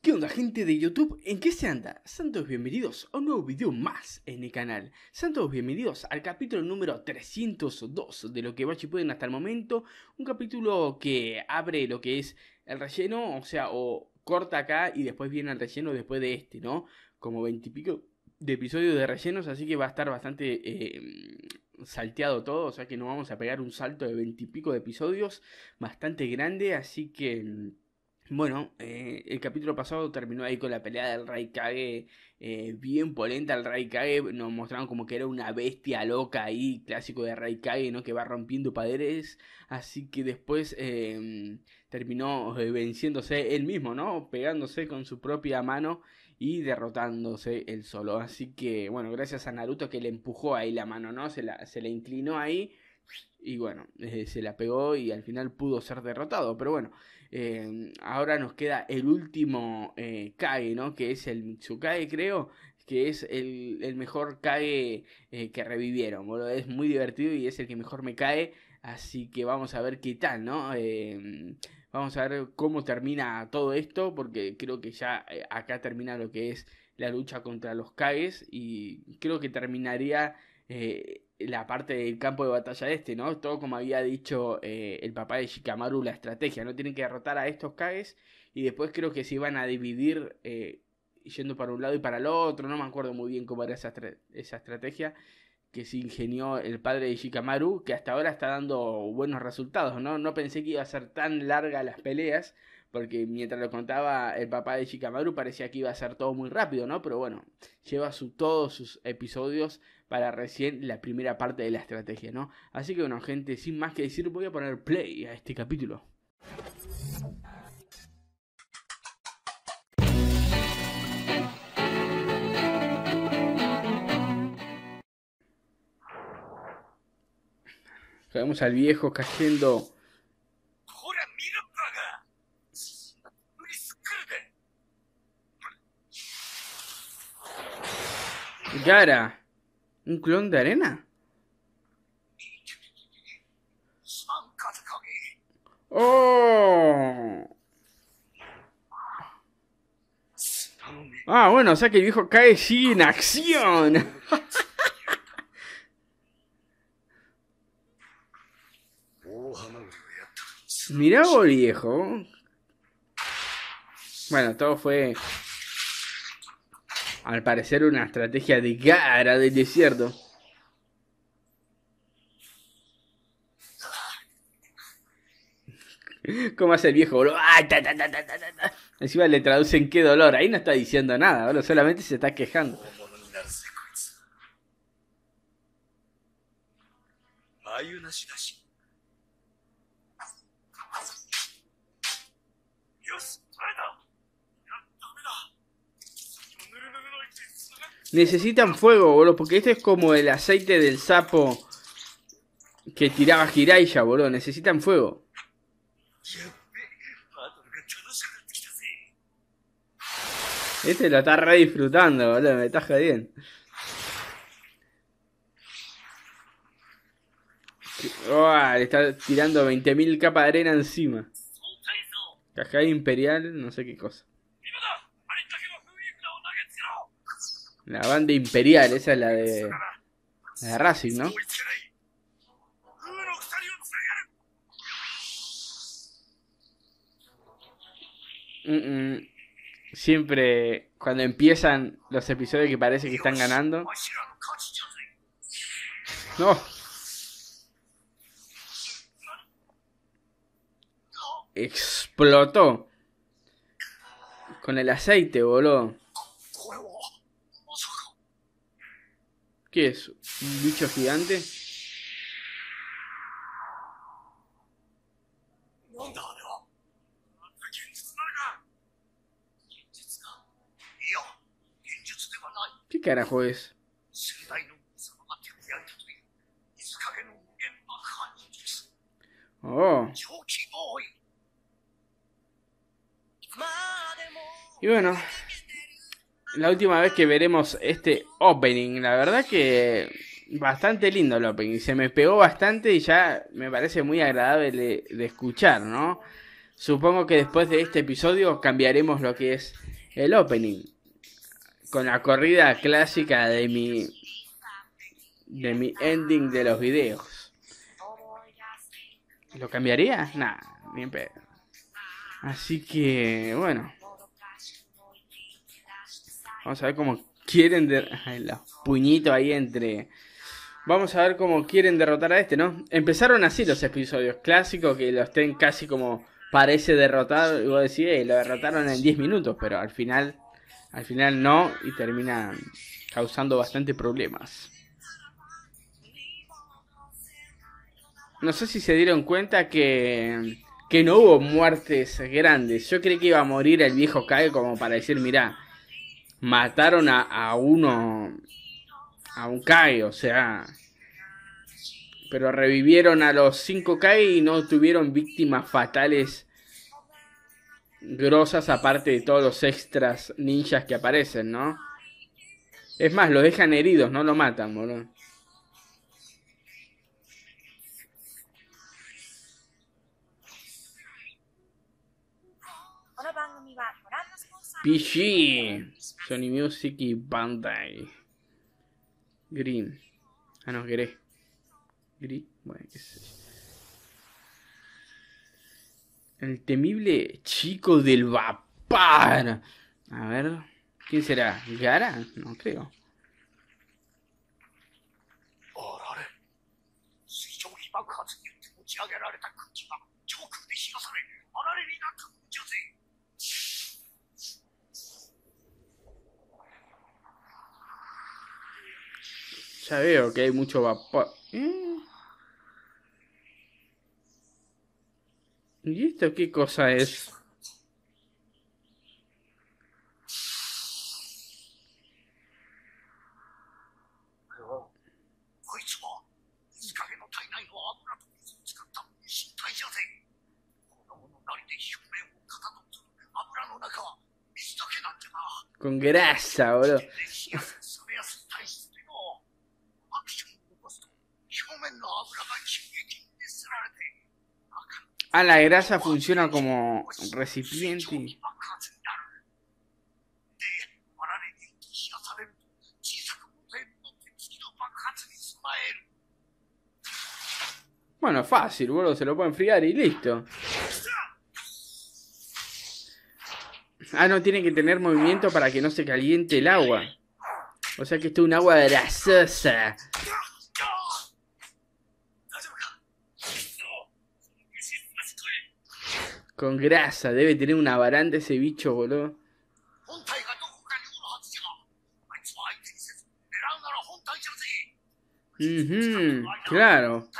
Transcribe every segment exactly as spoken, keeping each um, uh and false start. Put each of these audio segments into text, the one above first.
¿Qué onda, gente de YouTube? ¿En qué se anda? Sean todos bienvenidos a un nuevo video más en el canal. Sean todos bienvenidos al capítulo número trescientos dos de lo que Bachi pueden hasta el momento. Un capítulo que abre lo que es el relleno, o sea, o corta acá y después viene el relleno después de este, ¿no? Como veintipico de episodios de rellenos, así que va a estar bastante eh, salteado todo, o sea que nos vamos a pegar un salto de veintipico de episodios, bastante grande, así que... Bueno, eh, el capítulo pasado terminó ahí con la pelea del Raikage, eh, bien polenta. El Raikage nos mostraron como que era una bestia loca ahí, clásico de Raikage, ¿no? Que va rompiendo paredes, así que después eh, terminó eh, venciéndose él mismo, ¿no? Pegándose con su propia mano y derrotándose él solo. Así que, bueno, gracias a Naruto que le empujó ahí la mano, ¿no? Se la, se la inclinó ahí. Y bueno, eh, se la pegó y al final pudo ser derrotado. Pero bueno, eh, ahora nos queda el último eh, Kage, ¿no? Que es el Mitsukage, creo. Que es el, el mejor Kage eh, que revivieron, boludo. Es muy divertido y es el que mejor me cae. Así que vamos a ver qué tal, ¿no? Eh, vamos a ver cómo termina todo esto. Porque creo que ya eh, acá termina lo que es la lucha contra los Kages. Y creo que terminaría... Eh, la parte del campo de batalla este, ¿no? Todo como había dicho eh, el papá de Shikamaru, la estrategia, ¿no? Tienen que derrotar a estos Kages y después creo que se iban a dividir eh, yendo para un lado y para el otro, no me acuerdo muy bien cómo era esa, esa estrategia que se ingenió el padre de Shikamaru, que hasta ahora está dando buenos resultados, ¿no? No pensé que iba a ser tan larga las peleas, porque mientras lo contaba el papá de Shikamaru parecía que iba a ser todo muy rápido, ¿no? Pero bueno, lleva su, todos sus episodios para recién la primera parte de la estrategia, ¿no? Así que bueno, gente, sin más que decir, voy a poner play a este capítulo. Vemos al viejo cayendo. Gara, ¿un clon de arena? ¡Oh! Ah, bueno, o sea que el viejo cae sí en acción. Mirá vos, viejo. Bueno, todo fue... al parecer una estrategia de Gara del desierto. ¿Cómo hace el viejo, boludo? ¡Ay, ta, ta, ta, ta, ta, ta! Encima le traducen qué dolor. Ahí no está diciendo nada, boludo. Solamente se está quejando. Necesitan fuego, boludo, porque este es como el aceite del sapo que tiraba Jiraiya, boludo. Necesitan fuego. Este lo está re disfrutando, boludo. Me está jodiendo. Oh, le está tirando veinte mil capas de arena encima. Cajada imperial, no sé qué cosa. La banda imperial, esa es la de... la de Racing, ¿no? Mm -mm. Siempre cuando empiezan los episodios que parece que están ganando. No. Explotó. Con el aceite, boludo. ¿Qué es? ¿Un bicho gigante? ¿Qué carajo es? Oh. Y bueno, la última vez que veremos este opening, la verdad que bastante lindo el opening, se me pegó bastante y ya me parece muy agradable de, de escuchar, ¿no? Supongo que después de este episodio cambiaremos lo que es el opening. Con la corrida clásica de mi... De mi ending de los videos. ¿Lo cambiaría? Nah, ni en pedo. Así que, bueno. Vamos a ver cómo quieren... De... Ay, los puñitos ahí entre... Vamos a ver cómo quieren derrotar a este, ¿no? Empezaron así los episodios clásicos, que los ten casi como parece derrotar. Y vos decís, eh, lo derrotaron en diez minutos, pero al final... Al final no, y termina causando bastante problemas. No sé si se dieron cuenta que, que no hubo muertes grandes. Yo creí que iba a morir el viejo Kage como para decir, mirá, mataron a, a uno, a un Kage, o sea... Pero revivieron a los cinco Kage y no tuvieron víctimas fatales grosas aparte de todos los extras ninjas que aparecen, ¿no? Es más, los dejan heridos, no lo matan, boludo. P G, Sony Music y Bandai. Green. Ah, no, Grey. Green, bueno, qué sé yo. El temible chico del vapor. A ver, ¿quién será? ¿Gara? No creo. Ya veo que hay mucho vapor. ¿Eh? ¿Y esto qué cosa es? Con grasa, boludo. Ah, la grasa funciona como recipiente. Bueno, fácil, boludo. Se lo puede enfriar y listo. Ah, no, tiene que tener movimiento para que no se caliente el agua. O sea que esto es un agua grasosa. Con grasa, debe tener una baranda ese bicho, boludo. Uh-huh, claro.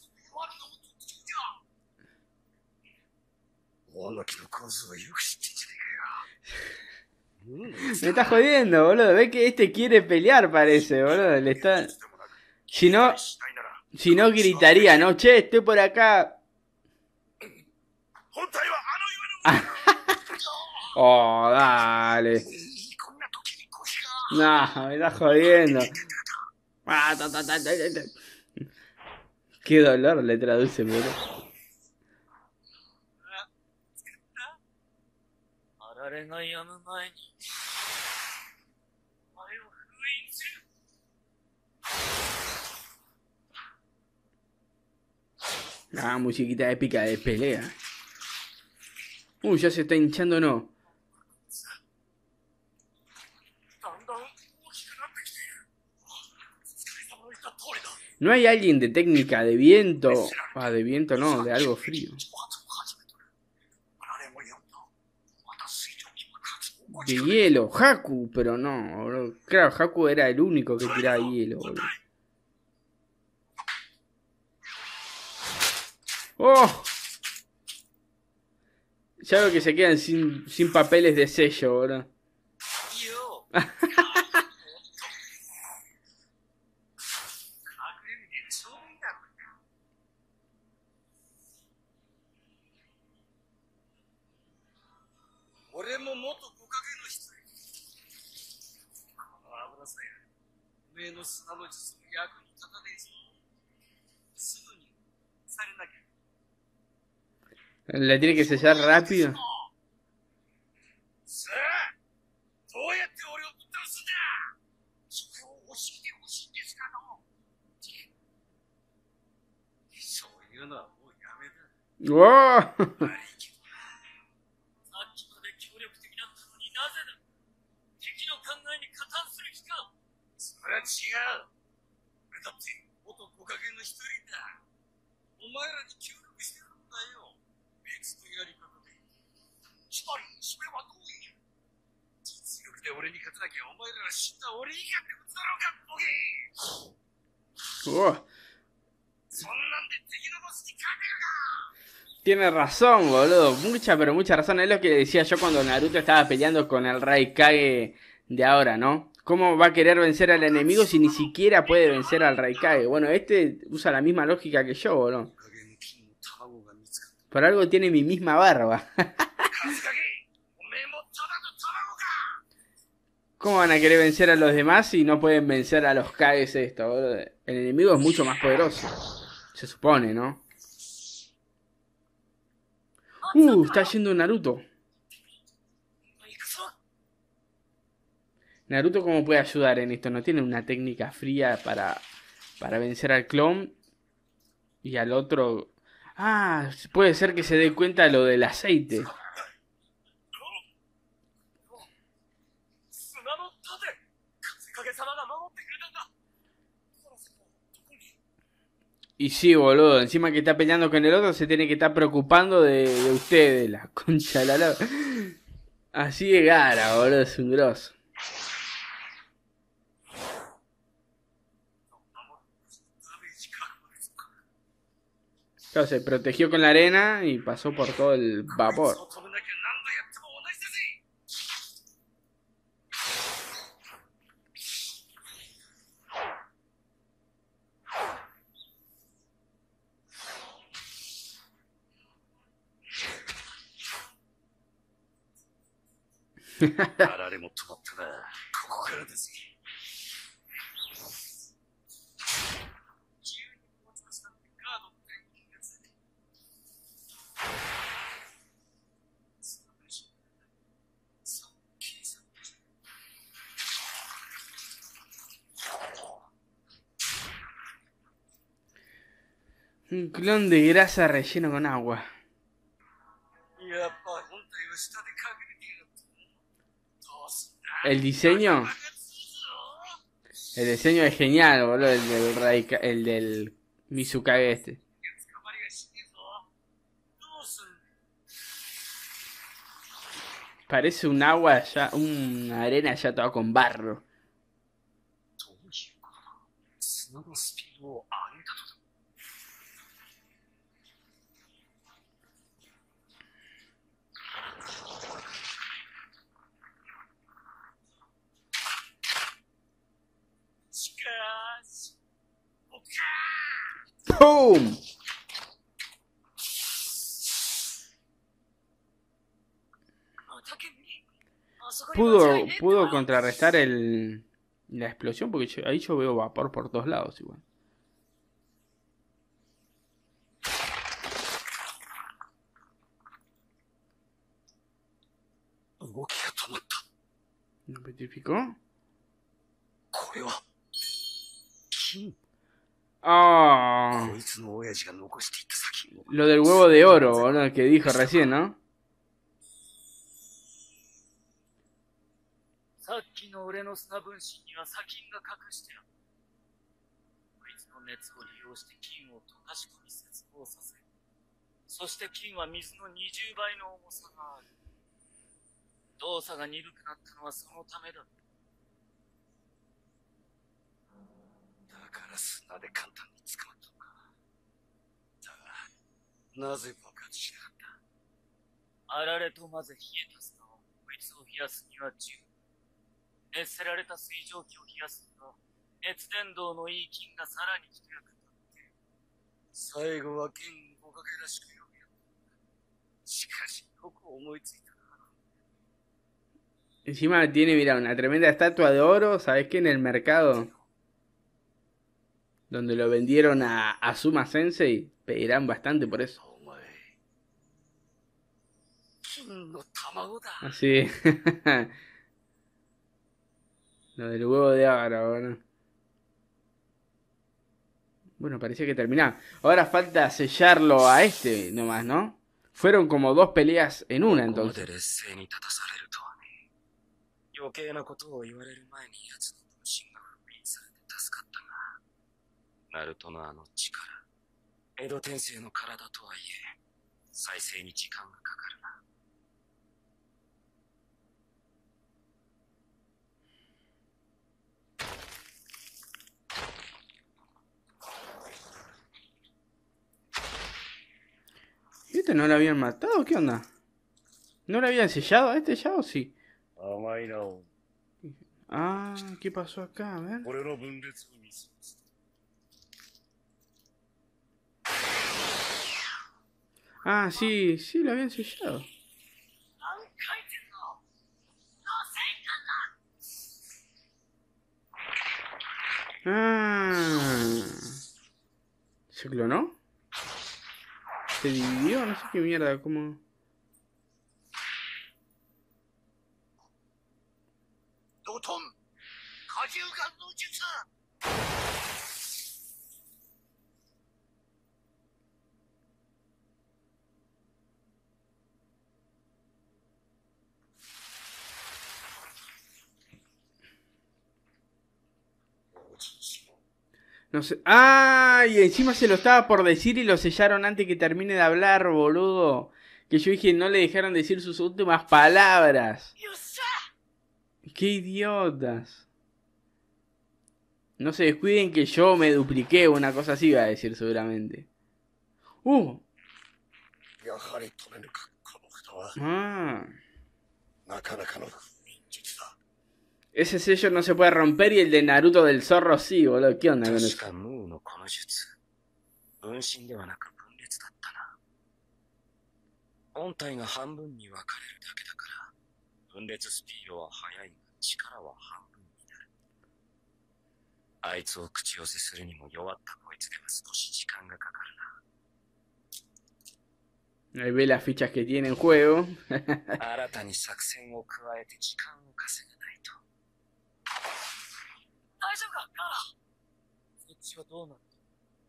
Me está jodiendo, boludo. Ve que este quiere pelear, parece, boludo. Le está... Si no... Si no gritaría, ¿no? Che, estoy por acá. Oh, dale. No, me está jodiendo. Qué dolor le traduce, boludo. Ah, musiquita épica de pelea. Uy, ya se está hinchando, ¿no? ¿No hay alguien de técnica de viento? Ah, de viento no, de algo frío. De hielo, Haku, pero no, bro. Claro, Haku era el único que tiraba hielo, boludo. ¡Oh! Ya veo que se quedan sin, sin papeles de sello, boludo. ¿Le tiene que sellar rápido? ¡Wow! Wow. Tiene razón, boludo. Mucha, pero mucha razón. Es lo que decía yo cuando Naruto estaba peleando con el Raikage de ahora, ¿no? ¿Cómo va a querer vencer al enemigo si ni siquiera puede vencer al Raikage? Bueno, este usa la misma lógica que yo, boludo. Por algo tiene mi misma barba. ¿Cómo van a querer vencer a los demás si no pueden vencer a los Kages esto, boludo? El enemigo es mucho más poderoso. Se supone, ¿no? Uh, está yendo Naruto. Naruto, ¿cómo puede ayudar en esto? ¿No tiene una técnica fría para, para vencer al clon? Y al otro... Ah, puede ser que se dé cuenta de lo del aceite. Y sí, boludo, encima que está peleando con el otro se tiene que estar preocupando de, de ustedes, la concha de la lava. Así de gara, boludo, es un grosso. Claro, se protegió con la arena y pasó por todo el vapor. Un clon de grasa relleno con agua. El diseño... El diseño es genial, boludo. El del Raika, el del Mizukage este. Parece un agua ya, una arena ya toda con barro. ¡Pum! Pudo, pudo contrarrestar el, la explosión porque yo, ahí yo veo vapor por todos lados igual. ¿Lo petrificó? Oh. Lo del huevo de oro, ¿no? Que dijo recién, ¿no? Encima tiene, mira, una tremenda estatua de oro, ¿sabes qué? En el mercado donde lo vendieron a Azuma Sensei, pedirán bastante por eso. Así. Lo del huevo de oro, ¿no? Bueno, parecía que terminaba. Ahora falta sellarlo a este nomás, ¿no? Fueron como dos peleas en una, entonces. 余計なことを言われる前に奴の分身が封印されて助かったが、ナルトのあの力、江戸天聖の体とはいえ、再生に時間がかかるな。 ¿Y este no lo habían matado? ¿Qué onda? ¿No lo habían sellado a este ya o sí? 甘いなお。 Ah, ¿qué pasó acá? A ver. 俺の分裂を見せます。 Ah, sí, sí, lo habían sellado. Ah, ¿se clonó? ¿Se dividió? No sé qué mierda, cómo... ドトン荷重眼の術。 No sé. ¡Ah! Y encima se lo estaba por decir y lo sellaron antes que termine de hablar, boludo. Que yo dije, no le dejaron decir sus últimas palabras. ¡Qué idiotas! No se descuiden que yo me dupliqué, una cosa así iba a decir seguramente. ¡Uh! Ah. Ese sello no se puede romper y el de Naruto del zorro sí, boludo. ¿Qué onda con eso? 確かムーのこの術、分身ではなく分裂だったな。本体が半分に分かれるだけだから、分裂スピードは速いが力は半分になる。あいつを口寄せするにも弱ったこいつでは少し時間がかかるな。 Ahí ve las fichas que tiene en juego. 新たに作戦を加えて時間を稼がないと。大丈夫か、ガーラ。そっちはどうなった？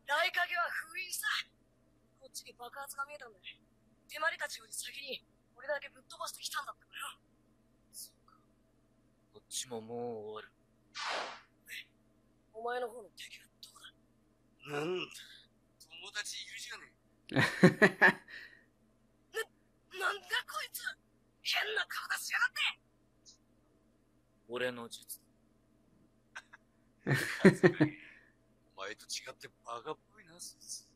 大影は封印した。こっちに爆発が見えたんで、手まりたちより先に俺だけぶっ飛ばしてきたんだったからよ。そうか。こっちももう終わる。え、お前の方の敵はどこだ？なんだ、友達いるじゃねえ。なんだこいつ、変な体しやがって。俺の術。お前と違ってバカっぽいな、そいつ。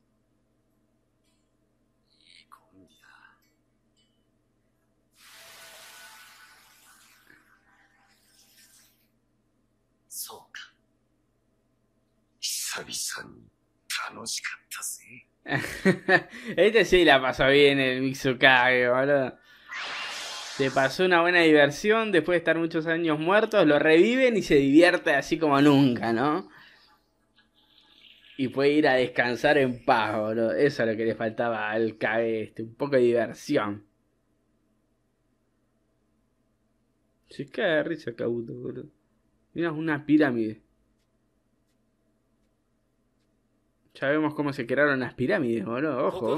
いいコンビだ。そうか。久々に楽しかったぜ。 Este sí la pasó bien el Mitsukage, boludo. Se pasó una buena diversión después de estar muchos años muertos, lo reviven y se divierte así como nunca, ¿no? Y puede ir a descansar en paz, boludo. Eso es lo que le faltaba al Kage este, un poco de diversión. Se cae de risa Kabuto, boludo. Mira, una pirámide. Ya vemos cómo se crearon las pirámides, boludo, ojo.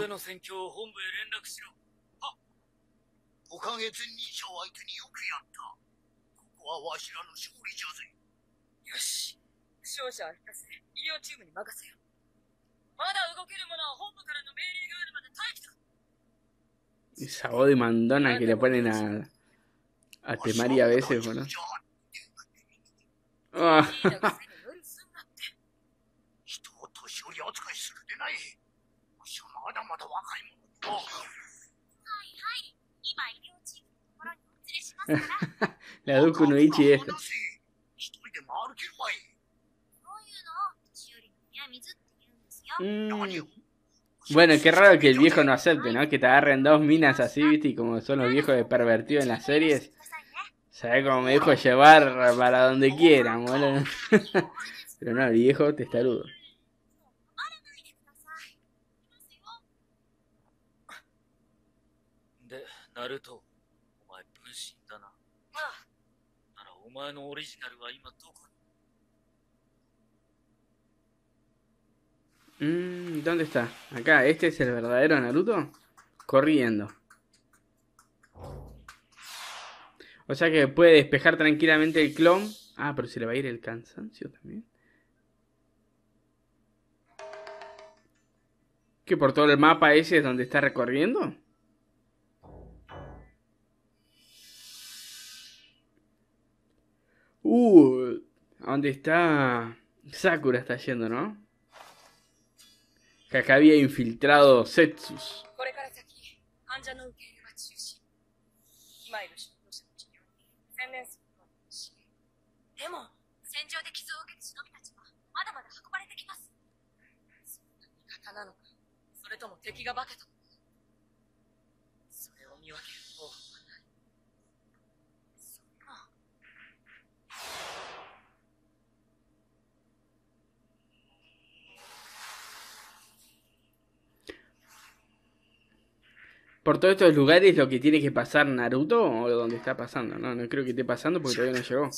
Esa voz de mandona que le ponen a, a Temari a veces, boludo. Oh. ラドクの位置です。Mm. Bueno, qué raro que el viejo no acepte, ¿no? Que te agarren dos minas así, ¿viste? Y como son los viejos de pervertidos en las series, ¿sabes cómo me dejo llevar para donde quieran, boludo? Pero no, el viejo testarudo. ナルト、お前分身だな。ああ。ならお前のオリジナルは今どこ Mm, ¿dónde está? Acá, ¿este es el verdadero Naruto? Corriendo. O sea que puede despejar tranquilamente el clon. Ah, pero se le va a ir el cansancio también. ¿Que por todo el mapa ese es donde está recorriendo? Uh, ¿a dónde está Sakura está yendo, ¿no? Que acá había infiltrado Setsus. これから先、患者の受け入れは中止。今いる指導者たちにより専念することにし。でも、戦場で傷を受ける忍びたちはまだまだ運ばれてきます。そんな味方なのか、それとも敵が化けたのか。それを見分ける方法はない。そんな。 Por todos estos lugares lo que tiene que pasar Naruto o donde está pasando, no, no creo que esté pasando porque todavía no llegó.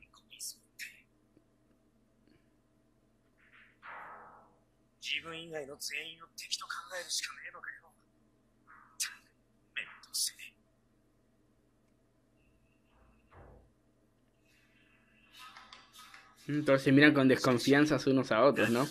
自分以外の全員を敵と考えるしかねえのかよ。めんどくせえ。 Entonces se miran con desconfianza unos a otros, ¿no?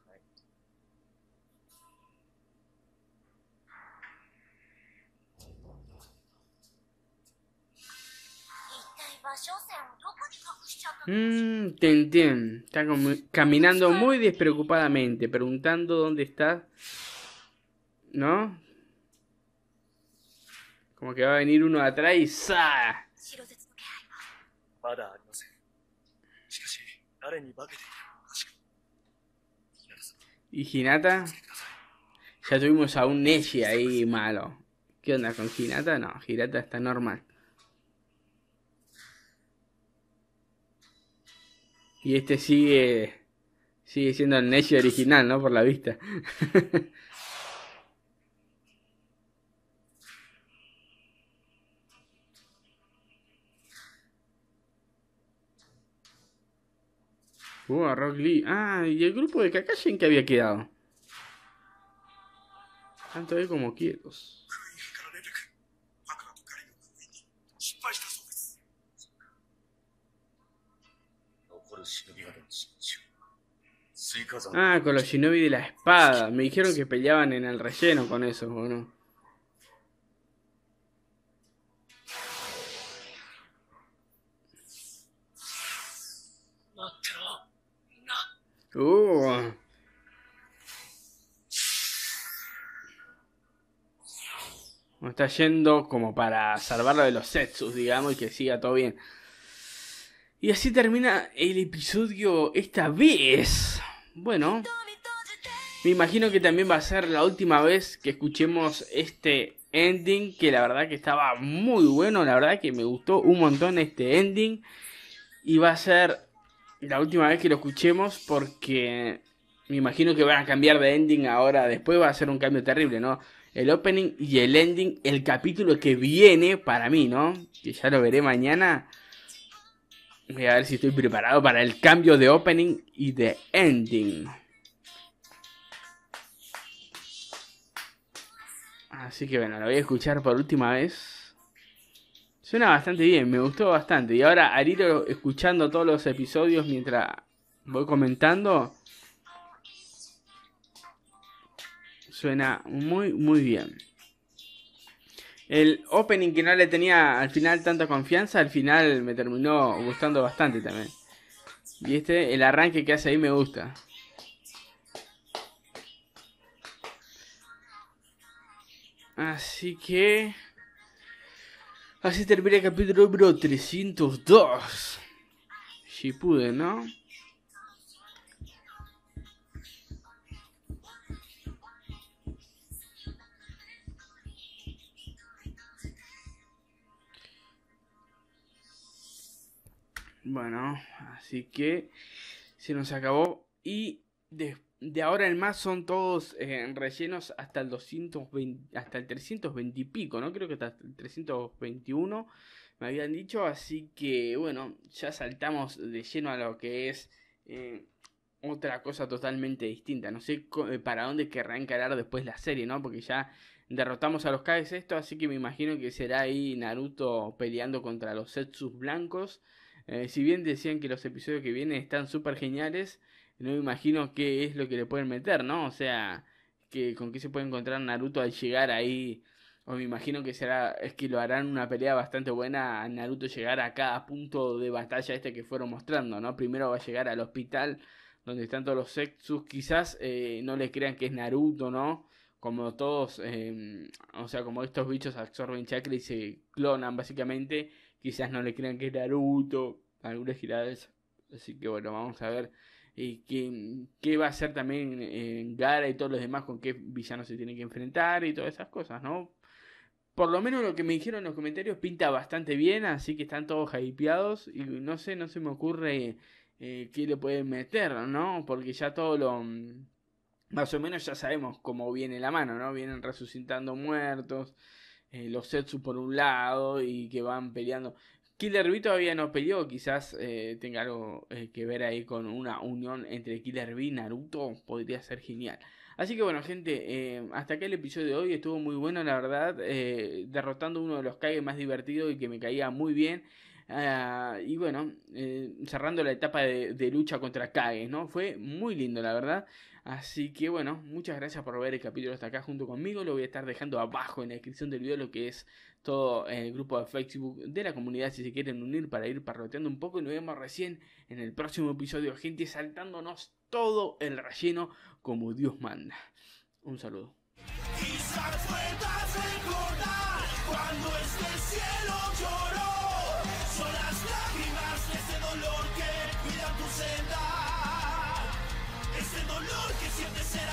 場所線をどこに隠しちゃったの？ Mmm, Tenten. Está como caminando muy despreocupadamente, preguntando dónde está. ¿No? Como que va a venir uno de atrás y ¡sa! 白絶の気配はまだありません。しかし、誰に化けているのか確か。 ¿Y Hinata? Ya tuvimos a un Neji ahí malo. ¿Qué onda con Hinata? No, Hinata está normal. Y este sigue sigue siendo el Neji original, ¿no? Por la vista. Uh, a Rock Lee. Ah, ¿y el grupo de Kakashi en qué había quedado? Tanto ahí como quietos. Ah, con los shinobi de la espada. Me dijeron que peleaban en el relleno con eso, ¿o no? Uh. No está yendo como para salvarlo de los Setsus, digamos, y que siga todo bien. Y así termina el episodio esta vez. Bueno, me imagino que también va a ser la última vez que escuchemos este ending, que la verdad que estaba muy bueno, la verdad que me gustó un montón este ending. Y va a ser la última vez que lo escuchemos porque me imagino que van a cambiar de ending ahora. Después va a ser un cambio terrible, ¿no? El opening y el ending, el capítulo que viene para mí, ¿no? Que ya lo veré mañana. Voy a ver si estoy preparado para el cambio de opening y de ending. Así que bueno, lo voy a escuchar por última vez. Suena bastante bien, me gustó bastante. Y ahora al ir escuchando todos los episodios mientras voy comentando, suena muy muy bien. El opening que no le tenía al final tanta confianza, al final me terminó gustando bastante también. Y este, el arranque que hace ahí me gusta. Así que... así termina el capítulo número trescientos dos. Shippuden, ¿no? Bueno, así que se nos acabó. Y de, de ahora en más son todos eh, rellenos hasta el doscientos veinte, hasta el trescientos veinte y pico, ¿no? Creo que hasta el trescientos veintiuno me habían dicho. Así que bueno, ya saltamos de lleno a lo que es eh, otra cosa totalmente distinta. No sé para dónde querrá encarar después la serie, ¿no? Porque ya derrotamos a los Kages esto, así que me imagino que será ahí Naruto peleando contra los Zetsus blancos. Eh, si bien decían que los episodios que vienen están súper geniales, no me imagino qué es lo que le pueden meter, ¿no? O sea, que con qué se puede encontrar Naruto al llegar ahí. O me imagino que será, es que lo harán una pelea bastante buena a Naruto llegar a cada punto de batalla este que fueron mostrando, ¿no? Primero va a llegar al hospital donde están todos los Zetsus, quizás eh, no le crean que es Naruto, ¿no? Como todos, eh, o sea, como estos bichos absorben chakra y se clonan básicamente, quizás no le crean que es Naruto, algunas giradas, así que bueno, vamos a ver eh, qué, qué va a hacer también eh, Gaara y todos los demás, con qué villanos se tienen que enfrentar y todas esas cosas, ¿no? Por lo menos lo que me dijeron en los comentarios pinta bastante bien, así que están todos hypeados y no sé, no se me ocurre eh, qué le pueden meter, ¿no? Porque ya todo lo... Más o menos ya sabemos cómo viene la mano, ¿no? Vienen resucitando muertos, eh, los Zetsu por un lado y que van peleando. Killer Bee todavía no peleó, quizás eh, tenga algo eh, que ver ahí con una unión entre Killer Bee y Naruto, podría ser genial. Así que bueno, gente, eh, hasta acá el episodio de hoy estuvo muy bueno, la verdad, eh, derrotando uno de los Kage más divertidos y que me caía muy bien. Uh, y bueno, eh, cerrando la etapa de, de lucha contra Kage, ¿no? Fue muy lindo, la verdad. Así que bueno, muchas gracias por ver el capítulo hasta acá junto conmigo. Lo voy a estar dejando abajo en la descripción del video lo que es todo el grupo de Facebook de la comunidad si se quieren unir para ir parroteando un poco. Y nos vemos recién en el próximo episodio, gente, saltándonos todo el relleno como Dios manda. Un saludo. Quizás puedas recordar cuando este cielo lloró. Son las lágrimas de ese dolor que cuida tu senda. Ese dolor que sientes en